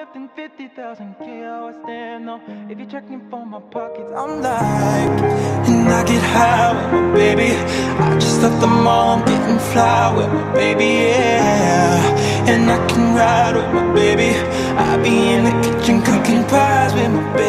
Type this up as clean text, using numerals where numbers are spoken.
left than 50,000 K, I stand though. If you're checking for my pockets, I'm like, and I get high with my baby. I just left the mall, I'm getting fly with my baby, yeah. And I can ride with my baby. I be in the kitchen cooking pies with my baby.